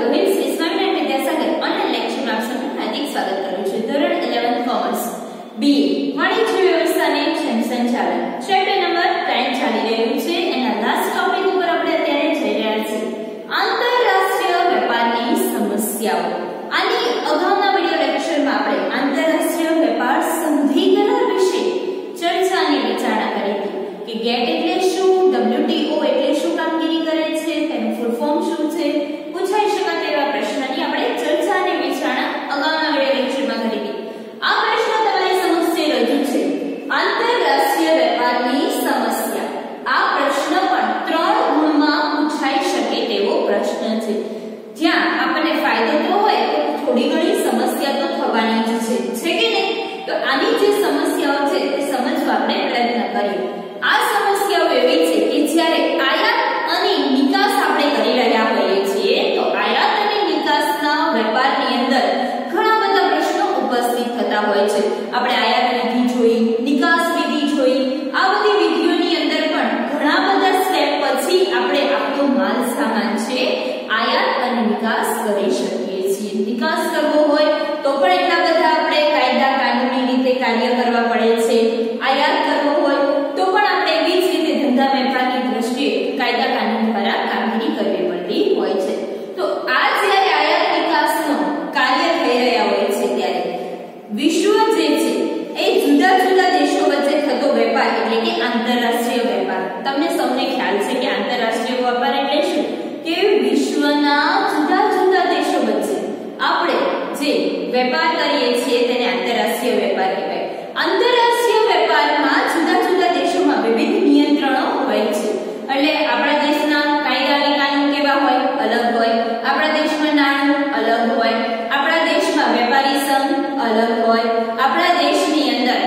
Gohil Shri Swaminarayan Vidyasagar online લેક્ચરમાં આપ સૌનું હાર્દિક સ્વાગત કરું છું. ધોરણ 11 કોમર્સ BA વાણિજ્ય વ્યવસ્થા અને સંચાલન ચેપ્ટર નંબર 10 ચાલી રહ્યું છે. એના લાસ્ટ ટોપિક ઉપર આપણે અત્યારે જઈ રહ્યા છીએ, આંતરરાષ્ટ્રીય વેપારની સમસ્યાઓ. આની અગાઉના વિડિયો લેક્ચરમાં આપણે આંતરરાષ્ટ્રીય વેપાર સંધિ કરાર વિશે ચર્ચા અને વિચારણા કરી હતી કે ગેટ એટલે શું, WTO એટલે શું કામગીરી કરે છે, તેનું ફૂલ ફોર્મ શું છે, પૂછાઈ શકાય તેવા પ્રશ્નની આપણે ચર્ચા અને વિચારણા અગાઉના વિડિયો લેક્ચરમાં કરી હતી. આ પ્રશ્ન તમારી સમક્ષ રજૂ છે, આંતરરાષ્ટ્રીય વેપારની સમસ્યા. આ પ્રશ્ન પણ 3 ગુણમાં પૂછાઈ શકે તેવો પ્રશ્ન છે, જ્યાં આપણને ફાયદો તો હોય તો થોડી ઘણી સમસ્યા તો થવાની જ છે કે નહીં? તો આની જે સમસ્યાઓ છે તે સમજવા આપણે પ્રયત્ન કરીએ. આ સમસ્યાઓ એવી છે કે જ્યારે આયાત અને નિકાસ આપણે કરી રહ્યા હોઈએ છીએ તો આયાત અને નિકાસના વેપારની અંદર ઘણા બધા પ્રશ્નો ઉપસ્થિત થતા હોય છે. આપણે આયાત વિધિ જોઈ, નિકાસ વિધિ જોઈ, આ બધી વિધિઓની અંદર પણ ઘણા બધા સ્ટેપ પછી આપણે આપણો માલ સામાન છે આયાત અને નિકાસ કરી શકીએ છીએ. નિકાસ કરવો હોય તો પણ એટલા બધા આપણે કાયદા કાનૂની રીતે કાર્ય કરવા પડે છે. આયાત કરવો હોય તો પણ આપણે એવી જ રીતે ધંધા વેપારની દ્રષ્ટિએ કાયદા કાનૂન દ્વારા કામગીરી કરવી પડતી હોય છે. તો આ જ્યારે આયાત નિકાસનો કાર્ય થઈ રહ્યા હોય છે ત્યારે વિશ્વ જે છે એ જુદા જુદા દેશો વચ્ચે થતો વેપાર એટલે કે આંતરરાષ્ટ્રીય વેપાર. તમને સૌને ખ્યાલ છે કે આંતરરાષ્ટ્રીય વેપાર એટલે શું? કે વિશ્વના જુદા જુદા દેશો વચ્ચે આપણે જે વેપાર કરીએ છીએ તેને આંતરરાષ્ટ્રીય વેપાર કહેવાય. આંતરરાષ્ટ્રીય વેપારમાં જુદા જુદા દેશોમાં વિવિધ નિયંત્રણો હોય છે. એટલે આપણા દેશના કાયદા અને કાનૂન કેવા હોય? અલગ હોય. આપણા દેશમાં નાણું અલગ હોય. આપણા દેશમાં વેપારી સંઘ અલગ હોય. આપણા દેશની અંદર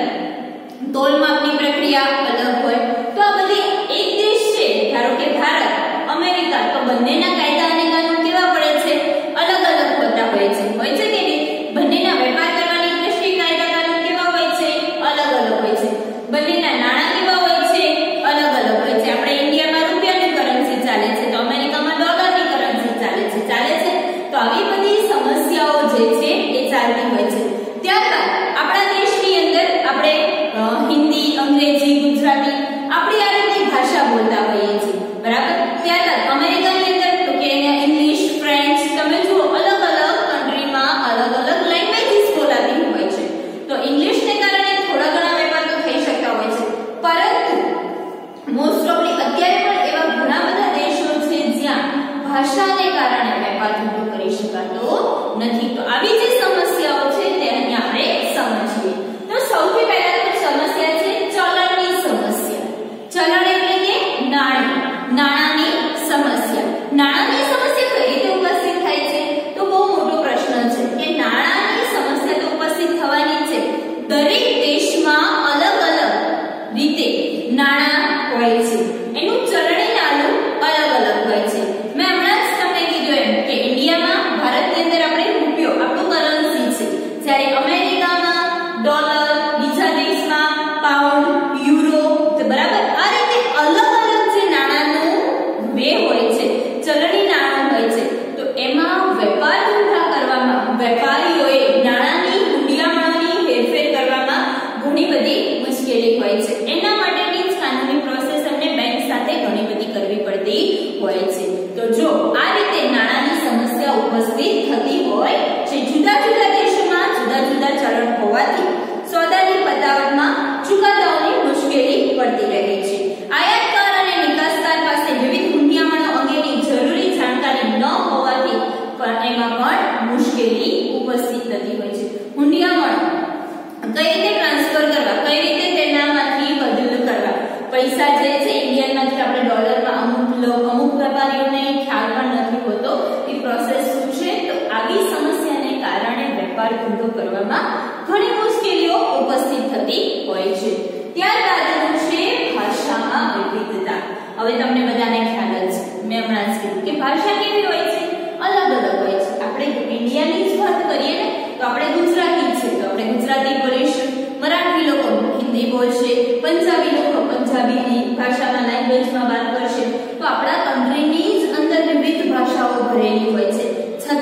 તોલમાપની પ્રક્રિયા અલગ હોય. તો આ બધી એક દેશ છે, ધારો કે ભારત, અમેરિકા, તો બંનેના કાયદા અને કાનૂન કેવા પડે છે? અલગ અલગ હોતા હોય છે કે નહીં? બંનેના વેપાર કરવાની દ્રષ્ટિએ કાયદા કાનૂન કેવા હોય છે? અલગ અલગ હોય છે. બંનેના નાણાં કેવા હોય છે? અલગ અલગ હોય છે. આપણે ઇન્ડિયામાં રૂપિયાની કરન્સી ચાલે છે તો અમેરિકામાં ડોલરની કરન્સી ચાલે છે. તો આવી બધી સમસ્યાઓ જે છે એ ચાલતી હોય છે. ત્યારબાદ આપણા દેશની અંદર આપણે હિન્દી, અંગ્રેજી, ગુજરાતી આપણી આ રીતની ભાષા બોલતા હોઈએ છીએ, બરાબર? ત્યારબાદ અમેરિકાની અંદર તો કે ઇંગ્લિશ, ફ્રેન્ચ, તમે જુઓ અલગ અલગ કન્ટ્રીમાં અલગ અલગ લેંગ્વેજીસ બોલાતી હોય છે. તો ઇંગ્લિશને કારણે થોડા ઘણા વેપાર તો થઈ શકતા હોય છે, પરંતુ મોસ્ટ ઓફલી અત્યારે પણ એવા ઘણા બધા દેશો છે જ્યાં ભાષાને કારણે વેપાર ધંધો કરી શકાતો નથી. તો આવી જે સમસ્યાઓ છે તે અહીં આપણે સમજીએ. તો સૌથી પહેલા તો સમસ્યા છે ચલણની સમસ્યા. ચલણ એટલે કે નાણાંની સમસ્યા. નાણાંની સમસ્યા કઈ રીતે ઉપસ્થિત થાય છે? તો બહુ મોટો પ્રશ્ન છે કે નાણાંની સમસ્યા તો ઉપસ્થિત થવાની છે. દરેક દેશમાં અલગ અલગ રીતે નાણાં હોય છે, એનું ચલણી નાણું અલગ અલગ હોય છે. મેં હમણાં જ તમને કીધું એમ કે ઇન્ડિયામાં, ભારતની અંદર આપણે રૂપિયો આપણું કરન્સી છે, જ્યારે અમેરિકામાં ડોલર, બીજા દેશમાં પાઉન્ડ, યુરો, બરાબર? આ રીતે અલગ અલગ જે નાણાંનું વે હોય છે, ચલણી નાણું હોય છે. તો એમાં વેપાર ધંધા કરવામાં વેપારીઓએ નાણાંની હુંડિયામણોની હેરફેર કરવામાં ઘણી બધી મુશ્કેલી હોય છે. એના માટેની જ કાનૂની પ્રોસેસ અમને બેંક સાથે ઘણી બધી કરવી પડતી હોય છે. તો જો આ રીતે નાણાંની સમસ્યા ઉપસ્થિત થતી હોય છે, જુદા જુદા દેશોમાં જુદા જુદા ચલણ હોવાથી સોદાની પતાવટમાં ચુકાદાઓની મુશ્કેલી પડતી રહે છે. આયાતકાર અને નિકાસકાર પાસે વિવિધ હુંડિયામણો અંગેની જરૂરી જાણકારી ન હોવાથી પણ એમાં પણ મુશ્કેલી ઉપસ્થિત થતી હોય છે. હુંડિયામણો કઈ રીતે ટ્રાન્સફર કરવા, કઈ રીતે તેનામાંથી બદલ કરવા, પૈસા જે છે ઇન્ડિયનમાંથી આપણે ડોલરમાં અમુક વેપારીઓને ખ્યાલ પણ નથી હોતો કે પ્રોસેસ શું છે. તો આવી સમસ્યાને કારણે વેપાર ધંધો કરવામાં ઘણી મુશ્કેલીઓ ઉપસ્થિત થતી હોય છે. ત્યારબાદ છે ભાષામાં વિવિધતા. હવે તમને બધાને ખ્યાલ જ છે, મેં હમણાં જ કીધું કે ભાષા કેવી હોય છે? અલગ અલગ હોય છે. આપણે ઇન્ડિયાની જ વાત કરીએ ને તો આપણે ગુજરાતી છે તો આપણે ગુજરાતી બોલીશું, મરાઠી લોકો હિન્દી બોલશે, પંજાબી લોકો પંજાબીની ભાષામાં લેંગ્વેજમાં વાત કરશે. તો આપણા કન્ટ્રીની જ અંદર વિવિધ ભાષાઓ ભરેલી હોય છે, છતાં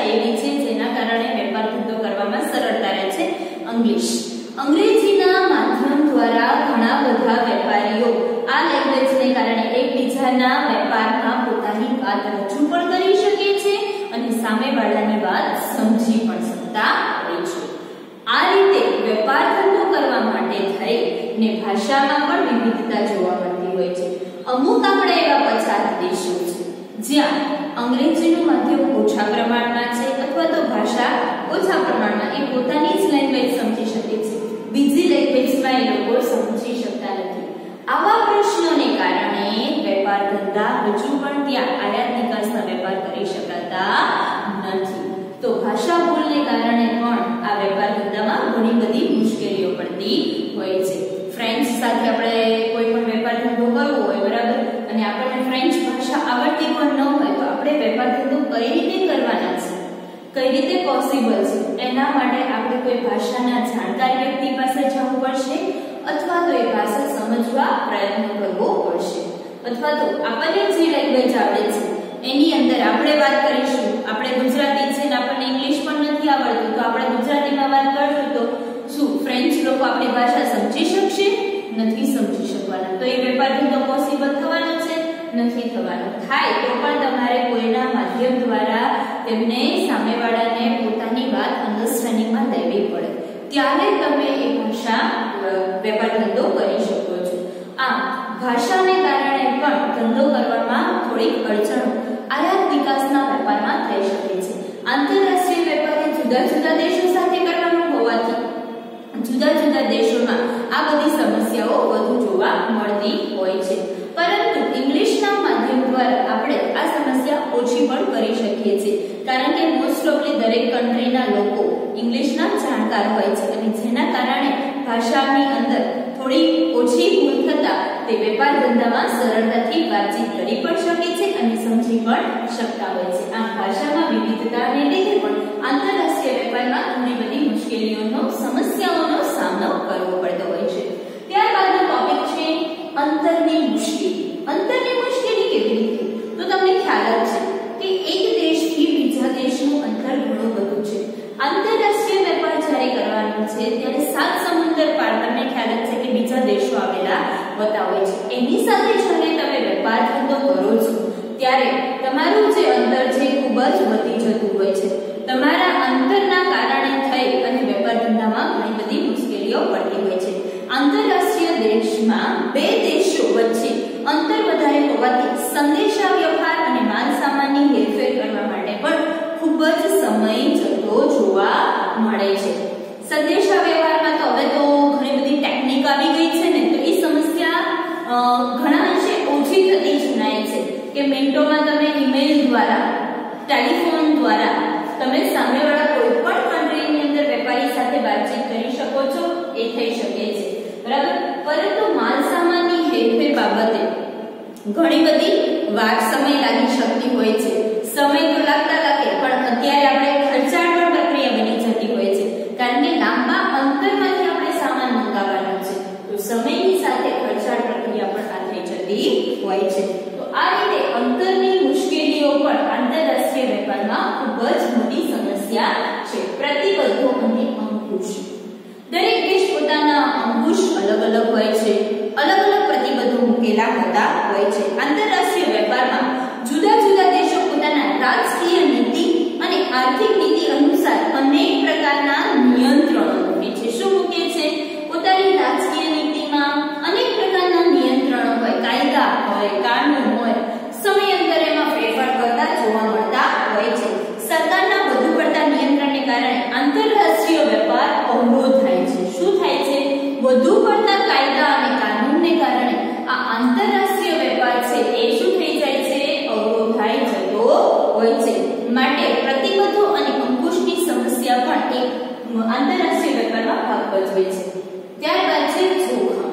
એવી છે જેના કારણે વેપાર ધંધો કરવામાં સરળતા રહે છે, ઇંગ્લિશ. અંગ્રેજીના માધ્યમ દ્વારા ઘણા બધા વેપારીઓ આ લેંગ્વેજને કારણે એકબીજાના વેપારમાં પોતાની વાત રજૂ પણ કરી શકે છે અને સામેવાળાની વાત સમજી પણ શકતા હોય છે. આ રીતે વેપાર ધંધો કરવા માટે થઈને ભાષામાં પણ વિવિધતા જોવા મળતી હોય છે. અમુક આપણે એવા પછાત દેશો છે જ્યાં અંગ્રેજીનું માધ્યમ ઓછા પ્રમાણમાં છે અથવા તો ભાષા ઓછા પ્રમાણમાં એ પોતાની જ લેંગ્વેજ સમજી શકે છે, બીજી લેંગ્વેજમાં એ લોકો સમજી શકતા નથી. આવા પ્રશ્નોને કારણે વેપાર ધંધા હજુ પણ ત્યાં આયાત નિકાસના વેપાર કરી શકાતા નથી. તો ભાષા ભૂલને કારણે પણ આ વેપાર ધંધામાં ઘણી બધી મુશ્કેલીઓ પડતી હોય છે. ફ્રેન્ચ સાથે આપણે કોઈ પણ વેપાર ધંધો કરવો હોય, બરાબર, અને આપણને ફ્રેન્ચ ભાષા આવડતી પણ ન હોય તો આપણે વેપાર ધંધો કઈ રીતે કરવાના છે, કઈ રીતે પોસિબલ છે, એના માટે આપણે કોઈ ભાષાના જાણકાર વ્યક્તિ પાસે જવું પડશે અથવા તો એ ભાષા સમજવા પ્રયત્ન કરવો પડશે, અથવા તો આપણને જે લેંગ્વેજ આવડે છે એની અંદર આપણે વાત કરીશું. આપણે ગુજરાતી છે ને આપણને ઇંગ્લિશ પણ નથી આવડતું તો આપણે ગુજરાતીમાં વાત કરશું તો શું ફ્રેન્ચ લોકો આપણી ભાષા સમજી શકશે? નથી સમજી શકવાના. તો એ વેપાર ધંધો પોસિબલ થવાનો છે? નથી થવાનો. થાય તો પણ તમારે કોઈના માધ્યમ દ્વારા તેમને સામેવાળાને પોતાની વાત અન્ડરસ્ટેન્ડિંગમાં લેવી પડે, ત્યારે તમે એ ભાષા વેપાર ધંધો કરી શકો છો. આમ ભાષાને કારણે પણ ધંધો કરવામાં થોડીક અડચણો આયાત નિકાસના વેપારમાં થઈ શકે છે. આંતરરાષ્ટ્રીય વેપાર જુદા જુદા દેશો સાથે કરવાનું હોવાથી જુદા જુદા દેશોમાં આ બધી સમસ્યાઓ વધુ જોવા મળતી હોય છે. પરંતુ ઇંગ્લિશના માધ્યમ દ્વારા આપણે આ સમસ્યા ઓછી પણ કરી શકીએ છીએ, કારણ કે મોસ્ટ ઓફલી દરેક કન્ટ્રીના લોકો ઇંગ્લિશના જાણકાર હોય છે અને જેના કારણે ભાષાની અંદર થોડી ઓછી ભૂલ થતા તે વેપાર ધંધામાં સરળતાથી વાતચીત કરી પણ શકે છે અને સમજી પણ શકતા હોય છે. આમ ભાષામાં વિવિધતાને લીધે પણ આંતરરાષ્ટ્રીય વેપારમાં ઘણી બધી મુશ્કેલીઓનો, સમસ્યાઓનો સામનો કરવો પડતો હોય છે. ત્યારબાદનો ટોપિક છે અંતરની મુશ્કેલી. અંતરની મુશ્કેલી કેવી રીતે? તો તમને ખ્યાલ જ છે કે એક દેશથી બીજા દેશનું અંતર ઘણું બધું છે. આંતરરાષ્ટ્રીય વેપાર જ્યારે કરવાનો છે ત્યારે 7 સમુદ્ર પાર, તમને ખ્યાલ જ છે કે બીજા દેશો આવેલા હોતા હોય છે. એની સાથે જ્યારે તમે વેપાર ધંધો કરો છો ત્યારે તમારું જે અંતર છે ખૂબ જ વધી જતું હોય છે. તમારા અંતરના કારણે થઈ અને વેપાર ધંધામાં ઘણી બધી મુશ્કેલીઓ પડતી હોય છે. આંતરરાષ્ટ્રીય દેશમાં બે દેશો વચ્ચે અંતર વધારે હોવાથી સંદેશા વ્યવહાર અને માલ સામાનની હેરફેર કરવા માટે પણ ખૂબ જ સમય જતો જોવા મળે છે. સંદેશા વ્યવહારમાં તો હવે તો ઘણી બધી ટેકનિક આવી ગઈ છે ને, તો એ સમસ્યા ઘણા અંશે ઓછી થતી જણાય છે કે મિનિટોમાં તમે ઈમેલ દ્વારા, ટેલિફોન દ્વારા તમે સામેવાળા કોઈ પણ કન્ટ્રીની અંદર વેપારી સાથે વાતચીત કરી શકો છો, એ થઈ શકે છે, બરાબર. પરંતુ માલ સામાનની હેરફેર બાબતે ઘણી બધી વાર સમય લાગી શકતી હોય છે. સમય તો લાગતા લાગે પણ અત્યારે આપણે ખર્ચાળ પણ પ્રક્રિયા બની જતી હોય છે, કારણ કે લાંબા અંતરમાંથી આપણે સામાન મંગાવવાનો છે, તો સમયની સાથે ખર્ચાળ પ્રક્રિયા પણ આ થઈ જતી હોય છે. તો આ રીતે અંતરની મુશ્કેલીઓ પણ આંતરરાષ્ટ્રીય વેપારમાં ખૂબ જ મોટી સમસ્યા છે. પ્રતિબંધો અને અંકુશ. દરેક દેશ પોતાના અંકુશ અલગ અલગ હોય છે, અલગ અલગ પ્રતિબંધો મૂકેલા હોતા હોય છે. આંતરરાષ્ટ્રીય વેપારમાં જુદા જુદા દેશો પોતાના રાજકીય નીતિ અને આર્થિક નીતિ અનુસાર અનેક પ્રકારના નિયંત્રણો મૂકે છે. શું મૂકે છે? પોતાની રાજકીય નીતિમાં અનેક પ્રકારના નિયંત્રણો હોય, કાયદા હોય, કાનૂન હોય, સમયાંતરે એમાં ફેરફાર કરતા જોવા મળતા હોય છે. સરકારના વધુ પડતા નિયંત્રણને કારણે આંતરરાષ્ટ્રીય વેપાર અવરોધ થાય છે. શું થાય છે? વધુ પડતા કાયદા અને કાનૂનને કારણે આ આંતરરાષ્ટ્રીય વેપાર છે એ શું થઈ જાય છે? અવરોધાઈ જતો હોય છે. માટે પ્રતિબંધો અને અંકુશની સમસ્યા પણ એક આંતરરાષ્ટ્રીય વેપારમાં ભાગ ભજવે છે. ત્યારબાદ છે જોખમ.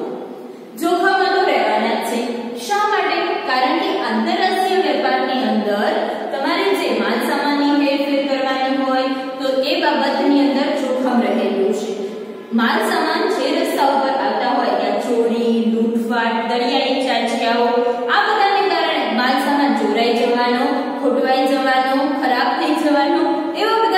જોખમો તો રહેવાના જ છે. શા માટે? કારણ કે આંતરરાષ્ટ્રીય વેપારની અંદર તમારે જે માલ સામાનની હેરફેર કરવાની હોય તો એ બાબતની અંદર જોખમ રહેલું છે. માલ સામાન જે રસ્તા ઉપર આવતા હોય ત્યાં ચોરી, લૂંટફાટ, દરિયાઈ ચાંચિયાઓ આ બધાને કારણે માલ સામાન ચોરાઈ જવાનો, ખોટવાઈ જવાનો, ખરાબ થઈ જવાનો એવો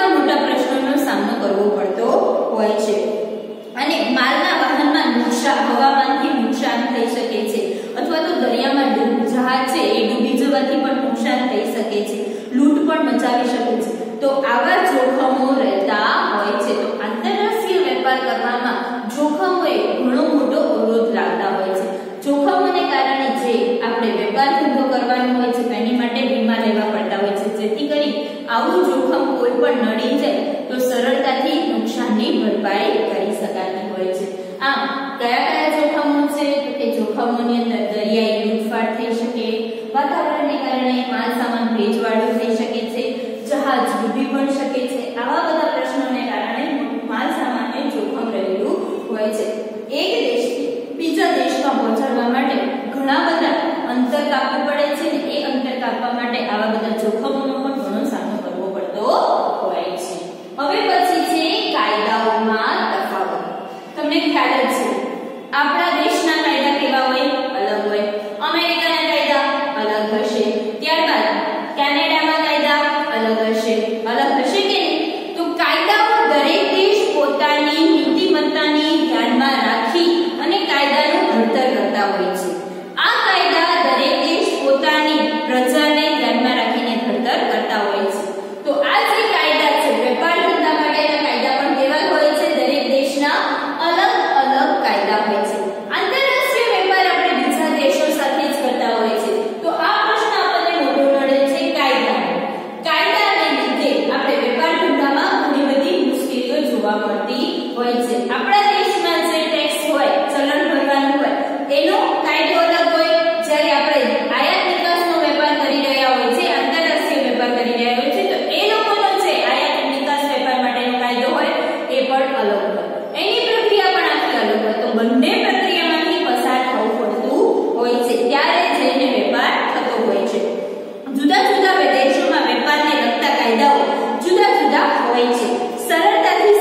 ઘણા મોટા પ્રશ્નોનો સામનો કરવો પડતો હોય છે અને માલના વાહનમાં નુકસાન, હવામાનથી નુકસાન થઈ શકે છે અથવા તો દરિયામાં જહાજ છે એ ડૂબી જવાથી પણ નુકસાન થઈ શકે છે, લૂંટ પણ મચાવી શકે છે. તો આવા જોખમો રહેતા હોય છે. તો આંતરરાષ્ટ્રીય વેપાર કરવામાં જોખમોએ ઘણો મોટો અવરોધ લાવતા હોય છે. જોખમોને કારણે જે આપણે વેપાર ધંધો કરવાનો હોય છે તેની માટે વીમા લેવા પડતા હોય છે, જેથી કરી આવું જોખમ કોઈ પણ નડી જાય તો સરળતાથી નુકસાનની ભરપાઈ કરી શકાતી હોય છે. આમ કયા કયા જોખમો છે? તો કે જોખમોની અંદર દરિયાઈ લૂંટફાટ થઈ શકે, વાતાવરણને કારણે માલ સામાન ભેજવાળો થઈ શકે છે, જહાજ ડૂબી પણ શકે છે. આવા બધા પ્રશ્નોને કારણે માલ સામાનને જોખમ રહેલું હોય છે. એક દેશથી બીજા દેશમાં પહોંચાડવા માટે ઘણા બધા અંતર કાપવું પડે છે અને એ અંતર કાપવા માટે આવા બધા જોખમોનો પણ ઘણો સામનો કરવો પડતો હોય છે. હવે પછી છે કાયદાઓમાં તફાવત. તમને ખ્યાલ જ છે આપણા દેશના કાયદા કેવા હોય? અલગ હોય. અમેરિકાના કાયદા અલગ હશે, ત્યારબાદ કેનેડામાં કાયદા અલગ હશે. અલગ હશે કે નહીં? તો કાયદાઓ દરેક દેશ પોતાની નીતિમત્તાને ધ્યાનમાં રાખી અને કાયદાનું ઘડતર કરતા હોય છે. આ કાયદા દરેક દેશ પોતાની પ્રજાને ધ્યાનમાં રાખીને ઘડતર કરતા હોય છે. તો આ જે કાયદા છે વેપાર ધંધા માટેના કાયદા પણ કેવા હોય છે? દરેક દેશના અલગ અલગ કાયદા હોય છે. આંતરરાષ્ટ્રીય વેપાર આપણે બીજા દેશો સાથે જ કરતા હોય છે. તો આ પ્રશ્ન આપણને મોટો નડે છે કાયદાને લીધે આપણે વેપાર ધંધામાં ઘણી બધી મુશ્કેલીઓ જોવા મળતી હોય છે. આપણા દેશમાં જે ટેક્સ હોય, ચલણ ભરવાનું હોય, એનો કાયદો અલગ હોય. જ્યારે આપણે આયાત નિકાસનો વેપાર કરી રહ્યા હોય છે, આંતરરાષ્ટ્રીય વેપાર કરી રહ્યા હોય છે, તો એ લોકોનો જે આયાત નિકાસ વેપાર માટેનો કાયદો હોય એ પણ અલગ હોય. એની પ્રક્રિયા પણ આખી અલગ હોય. તો બંને પ્રક્રિયામાંથી પસાર થવું પડતું હોય છે, ત્યારે જઈને વેપાર થતો હોય છે. જુદા જુદા દેશોમાં વેપારને લગતા કાયદાઓ જુદા જુદા હોય છે. સરળતાથી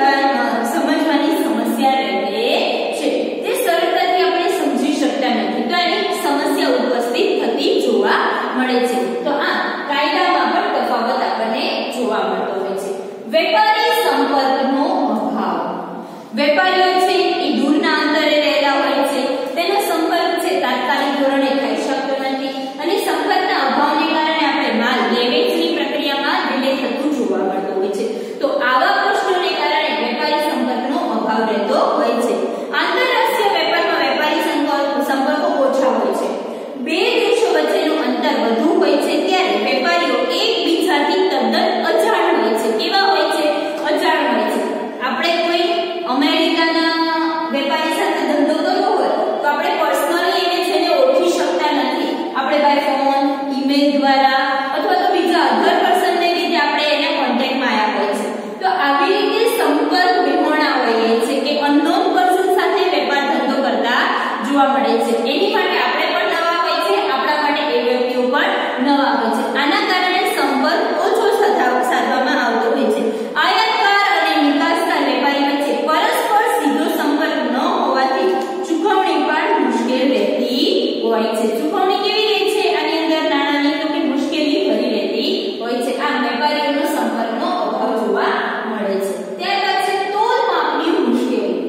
સમજવાની સમસ્યા રહે છે. તે સરળતાથી આપણે સમજી શકતા નથી, તો એની સમસ્યા ઉપસ્થિત થતી જોવા મળે છે. તો આ કાયદામાં પણ તફાવત આપણને જોવા મળતો હોય છે. વેપારી સંપર્કનો અભાવ. વેપારીઓ છે એ દૂરના અંતરે રહેલા હોય છે, તેનો સંપર્ક છે તાત્કાલિક ધોરણે થઈ શકતો નથી અને સંપર્કના અભાવને કારણે આપણે માલ લે-વેચની પ્રક્રિયામાં ડિલે થતું જોવા મળતું હોય છે. તો આવા પ્રશ્નોને કારણે વેપારી સંપર્કનો અભાવ રહેતો હોય છે. આંતરરાષ્ટ્રીય વેપારમાં વેપારી સંપર્કો ઓછા હોય છે. બે દેશો વચ્ચેનું અંતર વધુ હોય છે, ત્યારે વેપારીઓ એકબીજાથી તદ્દન અજાણ હોય છે. કેવા હોય છે? અજાણ હોય છે. આપણે કોઈ અમેરિકાના વેપારી સાથે ધંધો કરવો હોય તો આપણે પર્સનલી એને જેને ઓળખી શકતા નથી. આપણે બાય ફોન, ઈમેલ દ્વારા અથવા તો બીજા અધર પર્સનને લીધે આપણે એના કોન્ટેક્ટમાં આવ્યા હોય છે. તો આવી રીતે સંપર્ક વિહોણા હોઈએ છે કે અનનોન પર્સન સાથે વેપાર ધંધો કરતા જોવા મળે છે. એની માટે આપણે પણ નવા હોય છે, આપણા માટે એ વ્યક્તિઓ પણ નવા હોય છે. આના કારણે સંપર્ક ઓછો સાધવામાં આવતો હોય છે. આયાતકાર અને નિકાસકાર વેપારી વચ્ચે પરસ્પર સીધો સંપર્ક ન હોવાથી ચૂકવણી પણ મુશ્કેલ રહેતી હોય છે. ચૂકવણી કેવી રહે છે આની અંદર નાણાંની? તો કે મુશ્કેલી ભરી રહેતી હોય છે. આ વેપારીઓનો સંપર્કનો અભાવ જોવા મળે છે. ત્યારબાદ છે તોલ માપની મુશ્કેલી.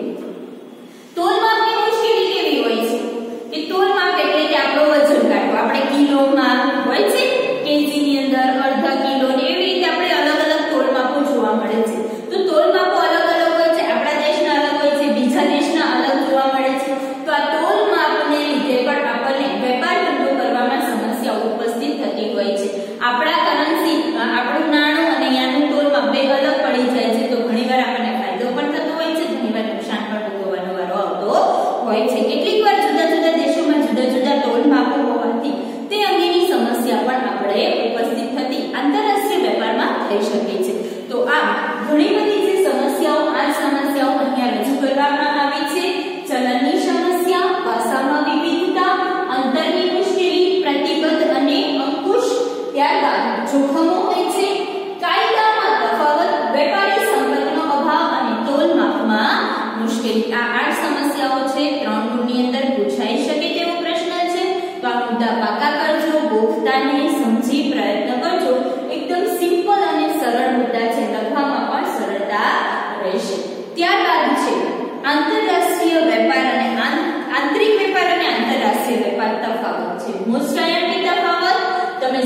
તોલ માપની મુશ્કેલી કેવી હોય છે? કે તોલ માપ એટલે કે આપણો વજન કાઢવો. આપણે કિલોમાં હોય છે, કેજી ની અંદર, અડધા કિલો ને એવી રીતે આપણે અલગ અલગ તોલ માપો જોવા મળે છે. તો તોલ માપો અલગ અલગ હોય છે. આપણા દેશના અલગ હોય છે, બીજા દેશના અલગ જોવા મળે છે. તો આ તોલ માપને લીધે પણ આપણને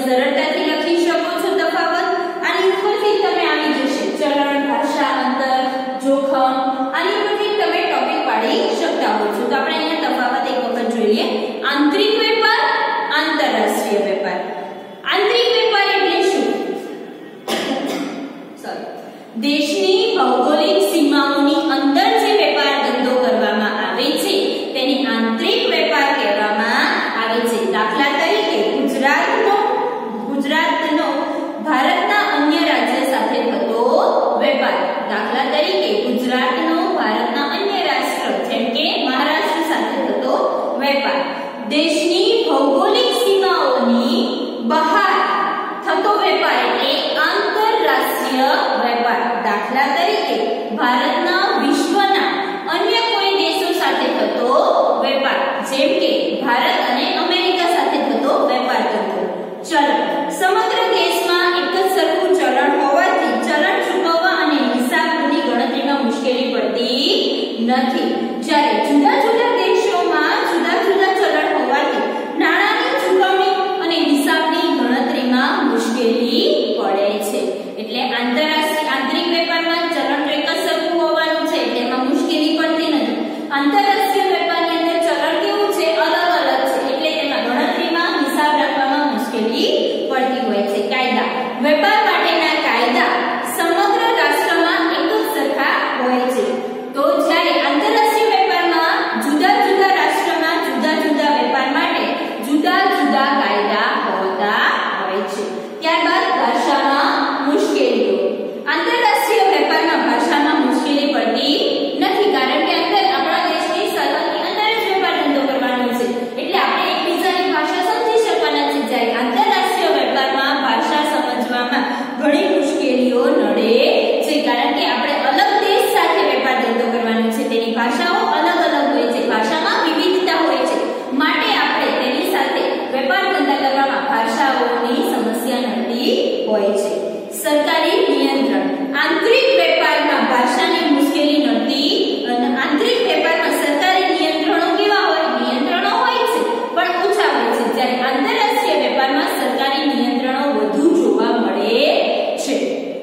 સરળતાથી લખી શકો છો તફાવત. આની ઉપરથી તમે આવી જશે ચલણ, ભાષા, અંતર, જોખમ. આની ઉપરથી તમે ટોપિક પાડી શકતા હો છો. તો આપણે અહીંયા તફાવત એક વખત જોઈએ. આંતરિક વેપાર, આંતરરાષ્ટ્રીય વેપાર. આંતરિક વેપાર એટલે શું? દેશની ભૌગોલિક સીમાઓની અંદર જે વેપાર ધંધો કરવામાં આવે છે તેને આંતરિક વેપાર કહેવામાં આવે છે. દાખલા તરીકે ગુજરાતનો ભારતના અન્ય રાજ્ય સાથે થતો વેપાર. દાખલા તરીકે ગુજરાતનો ભારતના અન્ય રાષ્ટ્ર જેમ કે મહારાષ્ટ્ર સાથે થતો વેપાર. દેશની ભૌગોલિક સીમાઓની બહાર થતો વેપાર એટલે આંતરરાષ્ટ્રીય વેપાર. દાખલા તરીકે ભારતના વિશ્વના અન્ય કોઈ દેશો સાથે થતો વેપાર જેમ કે ભારત અને અમેરિકા સાથે થતો વેપાર ધંધો. ચલણ. સમગ્ર દેશમાં એક જ સરખું ચલણ હોવાથી ચલણ ચૂકવવા અને હિસાબની ગણતરીમાં મુશ્કેલી પડતી નથી. જ્યારે જુદા જુદા દેશોમાં જુદા જુદા ચલણ હોવાથી નાણાંની ચૂકવણી અને હિસાબની ગણતરીમાં મુશ્કેલી પડે છે. એટલે આંતરિક વેપારમાં ચલણ એક જ સરખું હોવાનું છે તેમાં મુશ્કેલી પડતી નથી. આંતરરાષ્ટ્રીય વેપારની અંદર ચલણ કેવું છે? અલગ અલગ છે એટલે તેમાં ગણતરીમાં હિસાબ રાખવામાં મુશ્કેલી પડતી હોય છે. કાયદા. વેપાર માટેના કાયદા સમગ્ર રાષ્ટ્રમાં એક જ સરખા હોય છે. તો જ્યારે આંતરરાષ્ટ્રીય વેપારમાં જુદા જુદા રાષ્ટ્રમાં જુદા જુદા વેપાર માટે જુદા જુદા કાયદા હોતા હોય છે. ત્યારબાદ ભાષામાં મુશ્કેલીઓ. આંતરરાષ્ટ્રીય વેપારમાં ભાષામાં મુશ્કેલી પડતી નથી કારણ કે આપણા દેશની સરહદની અંદર જ વેપાર ધંધો કરવાનો છે એટલે આપણે એકબીજાની ભાષા સમજી શકવાના છે. જ્યારે આંતરરાષ્ટ્રીય વેપારમાં ભાષા સમજવામાં ઘણી મુશ્કેલીઓ નડે છે કારણ કે આપણે અલગ દેશ સાથે વેપાર ધંધો કરવાનો છે. તેની ભાષાઓ અલગ અલગ હોય છે, ભાષામાં વિવિધતા હોય છે માટે આપણે તેની સાથે વેપાર ધંધા કરવામાં ભાષાઓની સમસ્યા નડતી હોય છે. સરકારી નિયંત્રણ. આંતરિક વેપારમાં ભાષાની મુશ્કેલી નડતી અને આંતરિક વેપારમાં સરકારી નિયંત્રણો કેવા હોય? નિયંત્રણો હોય છે પણ ઓછા હોય છે. જ્યારે આંતરરાષ્ટ્રીય વેપારમાં સરકારી નિયંત્રણો વધુ જોવા મળે છે.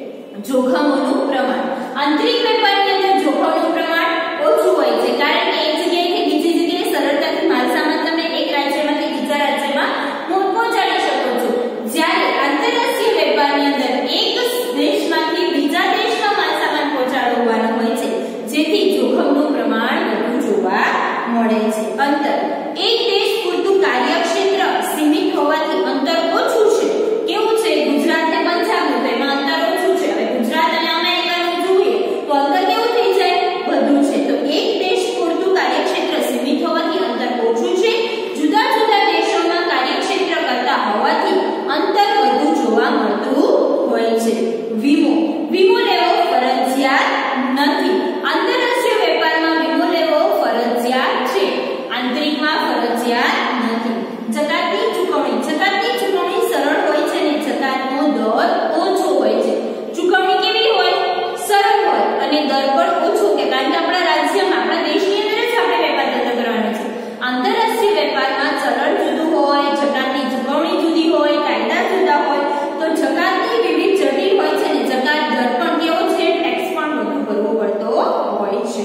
જોખમોનું પ્રમાણ. આંતરિક વેપારની અંદર જોખમનું પ્રમાણ ઓછું હોય છે કારણ કે એક જગ્યાએથી બીજી જગ્યાએ સરળતાથી માલસામાન તમે એક રાજ્યમાંથી બીજા રાજ્યમાં પહોંચાડી શકો છો. જ્યારે આંતરરાષ્ટ્રીય વેપારની અંદર એક દેશમાંથી બીજા દેશમાં માલસામાન પહોંચાડવાનો હોય છે જેથી જોખમનું પ્રમાણ વધુ જોવા મળે છે. અંતર. એક દેશ પૂરતું કાર્યક્ષેત્ર સીમિત હોવાથી અંતર ઓછું છે. કેવું છે? ગુજરાત ને પંજાબ તો એમાં અંતર ઓછું છે. હવે ગુજરાત અને અમેરિકાનું જોઈએ તો અંતર કેવું થઈ જાય? વધુ છે. તો એક દેશ પૂરતું કાર્યક્ષેત્ર સીમિત હોવાથી અંતર ઓછું છે. જુદા જુદા દેશોમાં કાર્યક્ષેત્ર કરતા હોવાથી અંતર વધુ જોવા મળતું હોય છે. વીમો. વીમો લેવો ફરજિયાત નથી. આંતરરાષ્ટ્રીય વેપારમાં વીમો લેવો ફરજિયાત છે, આંતરિકમાં ફરજિયાત નથી. જકાતની ચૂકવણી. જકાતની ચૂકવણી સરળ હોય છે અને જકાતનો દર ઓછો હોય છે. ચૂકવણી કેવી હોય? સરળ હોય અને દર પણ ઓછો કે કારણ કે આપણા રાજ્યમાં આપણા દેશની અંદર જ આપણે વેપાર ધંધો કરવાનો છે. આંતરરાષ્ટ્રીય વેપારમાં ચલણ જુદું હોય, જકાતની ચૂકવણી જુદી હોય, કાયદા જુદા હોય તો જકાતની વિવિધ જટિલ હોય છે અને જકાત દર પણ કેવો છે? ટેક્સ પણ વધુ ભરવો પડતો હોય છે.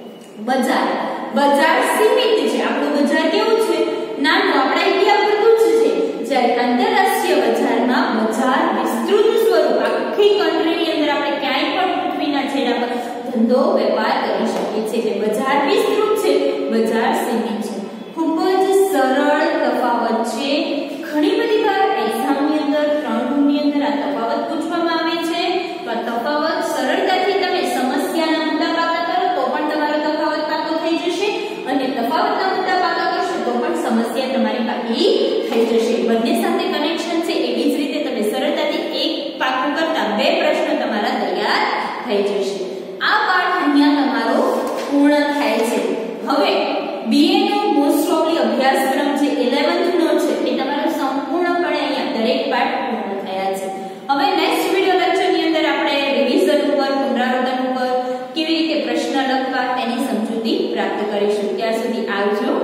બજાર. બજાર સીમિત છે. આપણું બજાર કેવું છે? નાનું, આપણા ઇન્ડિયા પૂરતું જ છે. જ્યારે આંતરરાષ્ટ્રીય બજારમાં બજાર વિસ્તૃત સ્વરૂપ આખી કન્ટ્રીની અંદર આપણે ક્યાંય પણ પૃથ્વીના છેડા પર ધંધો વેપાર કરી શકીએ છીએ. એટલે બજાર વિસ્તૃત છે, બજાર સીમિત છે. ખૂબ જ સરળ તફાવત છે. ઘણી બધી વાર એક્ઝામની અંદર 3 ગુણની અંદર આ તફાવત પૂછવામાં આવે છે. તો આ તફાવત સરળતાથી તમે સમસ્યાના મુદ્દા પાકા કરો તો પણ તમારો તફાવત પાકો થઈ જશે અને તફાવતના મુદ્દા પાકા કરશો તો પણ સમસ્યા તમારી પાકી થઈ જશે. બંને સાથે કનેક્શન છે. એવી જ રીતે તમે સરળતાથી એક પાકું કરતા 2 પ્રશ્નો તમારા તૈયાર થઈ જશે. આ પાઠ અહીંયા તમારો પૂર્ણ થાય છે. હવે BA નો મોસ્ટ ઓફલી અભ્યાસક્રમ જે 11th નો છે એ તમારો સંપૂર્ણપણે અહીંયા દરેક પાઠ પૂર્ણ થયા છે. હવે નેક્સ્ટ વિડિયો લેક્ચરની અંદર આપણે રિવિઝન ઉપર, પુનરાવર્તન ઉપર કેવી રીતે પ્રશ્ન લખવા તેની સમજૂતી પ્રાપ્ત કરીશું. ત્યાં સુધી આવજો.